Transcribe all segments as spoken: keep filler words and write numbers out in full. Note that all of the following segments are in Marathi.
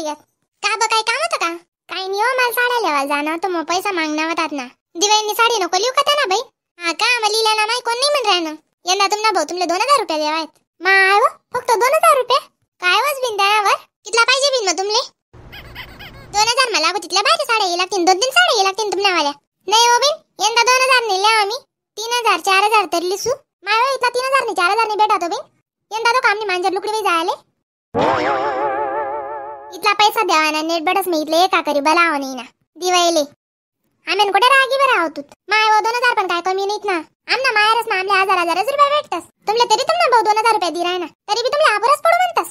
घेत का ब काय काम होतं का? काय नाही हो, मला साड्या लेवायला जाणं तर मग पैसा मागणार होतात ना. दिवाळीनी साडी नको लिहू का ना बाई? हा का मग लिहिला ना माही कोण नाही म्हण राहिलं. यंदा तुमना भाऊ तुमले दोन हजार रुपये द्यावायत. माय हो फक्त दोन हजार रुपये काय वाज बिन द्यावर कितला पाहिजे बिन मग तुमले? दोन हजार मला लागू तिथल्या बाहेर साड्या ये लागतील, दोन तीन साड्या ये लागतील तुमल्या वाल्या. नाही हो बिन यंदा दोन हजार नेले आम्ही. तीन हजार चार हजार तर लिसू माय हो इथला तीन हजार नाही चार हजार नाही भेटा तो बिन. यंदा तो काम नाही मांजर लुकडी बाई जायले इथला पैसा द्यावा ना. नेट बडस मी इथले एका करी बलाव नाही ना दिवाळीले. आम्ही कुठे रागी बरं आहोत माय हो दोन हजार पण काय कमी नाहीत ना. आमना मायारच ना आमले हजार हजारच रुपये भेटतास तुमले तरी तुमना भाऊ दोन हजार रुपये दिराय ना तरी बी तुमले आपुरच पडू म्हणतास.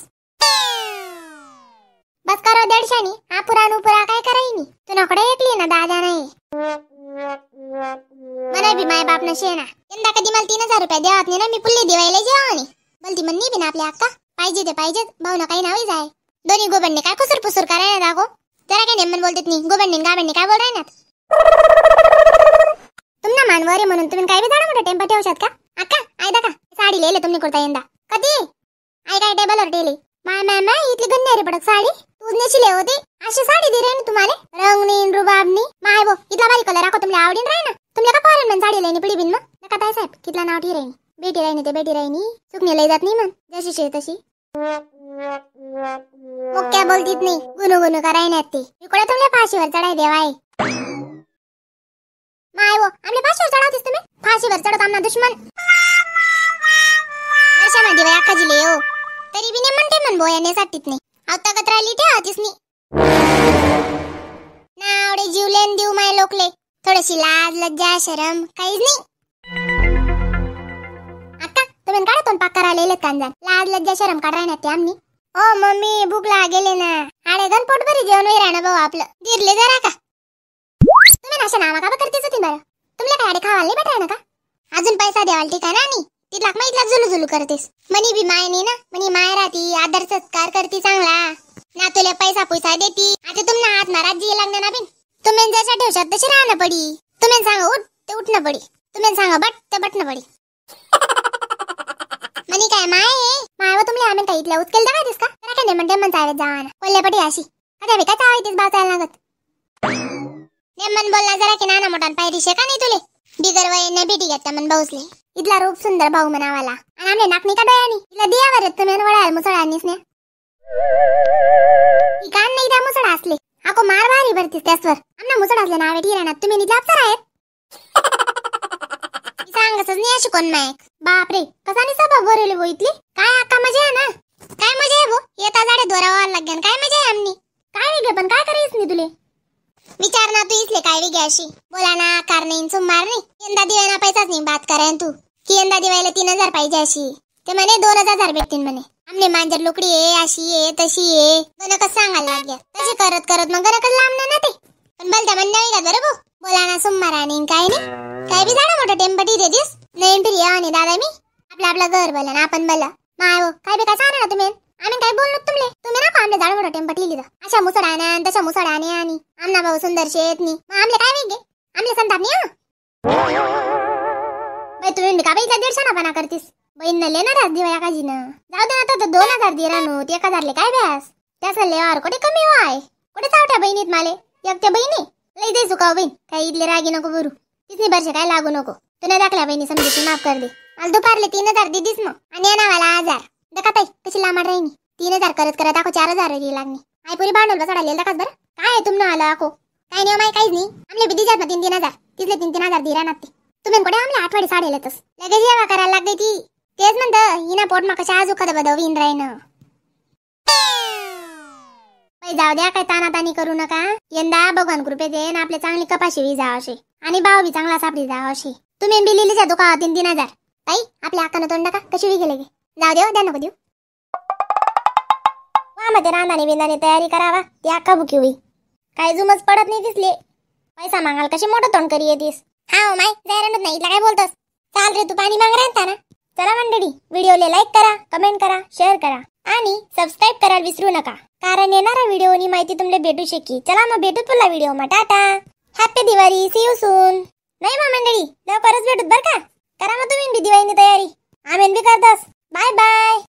बस करो दीडशानी आपुरा नुपुरा काय करायनी तुनाकडे एकली ना दादा नाही मला बी माय बाप ना शेना. यंदा कधी मला तीन हजार रुपये द्यावात नाही ना मी पुल्ली दिवाळीला जेवानी बोलती म्हणनी बिन आपल्या अक्का पाहिजे ते पाहिजे भाऊ ना काही नावी जाय. दोन्ही गोबंडे काय कुसूर पुसूर करायला दाखो त्याला काय नेमन बोलतेत नाही. गोबंडे गाबंडे काय बोल राहणार तुमना मानवरे म्हणून तुम्ही काय बी झाडा मोठा टेम्पो ठेवशात का? अक्का आय दाका साडी लेले तुम्ही करता यंदा कधी आय काय टेबलवर टेले माय माय माय इतली गन्नारी पडक साडी तूच नेशिले होती अशी साडी दिरे ना तुम्हाला रंगनीन रुबाबनी माय बो इतला भारी कलर राखो तुमले आवडीन राय ना. तुमले का फॉरेन मन साडी लेनी पिडी बिन मग नका ताई साहेब कितला नाव ठी राहिनी बेटी राहिनी ते बेटी राहिनी सुकणी लई जात नाही मग जशी शे तशी मग काय बोलतीत नाही गुनु गुनु करायनात ते इकडे तुमले फाशीवर चढाय देवाय. माय वो आमले फाशीवर चढावतीस तुम्ही फाशीवर चढत आमना दुश्मन वर्षामध्ये वय अक्का जिले हो तरी बी ने म्हणते मन बोयाने साटीत नाही आता कतरा लिटे आतीस नी नावडे जीवलेन देऊ माय लोकले थोडीशी लाज लज्जा शरम काहीच नाही. अक्का तुम्ही काढतोन पाक्का राहिलेले कांजान लाज लज्जा शरम काढ राहण्यात ते आमनी. ओ मम्मी भूक लागेले ना आडे गण पोट भरी जेवण होई राहणं भाऊ आपलं गिरले जरा का तुम्ही नाशा नावा का करतेच होती बरं तुमला काय आडे खावायला नाही भेटाय ना का अजून पैसा द्यावाल ठीक आहे ना नी तिथला मग इथला जुलू जुलू करतेस मनी बी माय नाही ना मनी माय राहती आदर सत्कार करती चांगला ना तुला पैसा पैसा देती. आता तुमना हात महाराज जी लागणार ना बिन तुम्ही जशा ठेवशात तशी राहणं पडी. तुम्ही सांगा उठ ते उठणं पडी तुम्ही सांगा बट ते बटणं पडी मनी काय माय माय व तुमले आम्ही काही इथल्या उचकेल काय दिस का जरा काय नेमन टेमन चावत जावा ना कोल्ल्यापटी अशी आता बी काय चावायतीस बाव चायला लागत नेमन बोलला जरा की नाना मोठान पायरी शे का नाही तुले बिगर वय ने बेटी घेता मन भाऊसले इथला रूप सुंदर भाऊ म्हणावाला आणि आमले नाकनी का डोळ्यानी इला दियावर येत तुम्ही वळाल मुसळानीस ने ही कान नाही त्या मुसळा असले आको मार भारी भरतीस त्यासवर आमना मुसळा असले नावे ठी राहणार तुम्ही निजला अप्सरा आहेत सांगसच नाही अशी कोण मायक बाप रे कसा नि स्वभाव भरले वो इथली काय अक्का मजा आहे ना काय मजा आहे वो येता जाडे दोरावा लागन काय मजा आहे आमनी काय वेगळे पण काय करायच नाही तुले विचार ना तू इसले काय वेगळे अशी बोला ना कार नाही सुमार नाही यंदा दिवायला पैसाच नाही बात करायन तू की यंदा दिवायला तीन हजार पाहिजे अशी ते म्हणे दोन हजार भेटतील म्हणे आमने मांजर लुकडी आहे अशी आहे तशी आहे गणकच सांगायला लागल्या तशी करत करत मग गणकच लांबणार ना ते पण बोलता म्हणण्या वेगळा बरोबर बोला ना सुमार आणि काय नाही काय बी झाडा मोठं टेम्पटी देतीस नवीन फिरी आणि दादा मी आपलं आपलं घर बोला ना आपण बोला माय हो काय बी काय सांगा ना तुम्ही आम्ही काय बोललो तुमले तुम्ही ना आमले झाड मोठं टेम्पटी लिहिलं अशा मुसडाने आणि तशा मुसडाने आणि आमना भाऊ सुंदर शेत नी मग आमले काय वेगळे आमले संताप नाही बाई तुम्ही का बाईचा दीडशे ना पणा करतीस बहीण न लेणार दिवाया काजीनं जाऊ दे आता दोन हजार दिरा नो एक हजारले काय व्यास त्याचा लेवार कुठे कमी वाय कुठे चावट्या बहिणीत माले एक त्या बहिणी लई दे सुकाव बहीण काही इथले रागी नको बरू तिथली वर्ष काय लागू नको तुला दाखल्या बहिणी समजून माफ कर दे मला दुपारले तीन हजार दिदीस मग आणि येणावाला हजार दका ताई कशी लांबड राहिनी तीन हजार करत करत आखो चार हजार लागणी आई पुरी भांडवल चढाले दकाच बरं काय तुमनं आलं आखो काय नाही माय काहीच नाही आमले बी दिजात ना तीन तीन हजार तिथले तीन तीन हजार दिरा ना ते तुम्ही कुठे आमले आठवडी साडे येतस लगेच जेवा करायला लागते ती तेच म्हणतं हिना पोट मा कशा आजू खद बदव विन राहीन जाऊ द्या काय तानातानी करू नका यंदा भगवान कृपे देन आपले चांगली कपाशी वी जाव असे आणि भाव बी चांगला सापडी जाव असे तुम्ही बिलिलीच्या दुकानात तीन तीन हजार ताई आपल्या आकानं तोंड का कशी वी गेले जाऊ देऊ द्या नको देऊ मध्ये रांधाने बिंदाने तयारी करावा ती अक्का बुकी होई काय जुमच पडत नाही दिसले पैसा मागाल कशी मोठं तोंड करी येतीस हा हो माय जायरणच नाही इथला काय बोलतोस चाल रे तू पाणी माग राहता ना. चला मंडळी व्हिडिओला लाईक करा कमेंट करा शेअर करा आणि सबस्क्राइब करायला विसरू नका कारण येणारा व्हिडिओनी माहिती तुमले भेटू शकी. चला मग भेटू पुन्हा व्हिडिओ मा tata happy Diwali see you soon. नाही मग मंडळी लवकरच भेटूत बर का करा मग तुम्ही बी दिवाळीची तयारी आम्ही बी करतोस. Bye bye.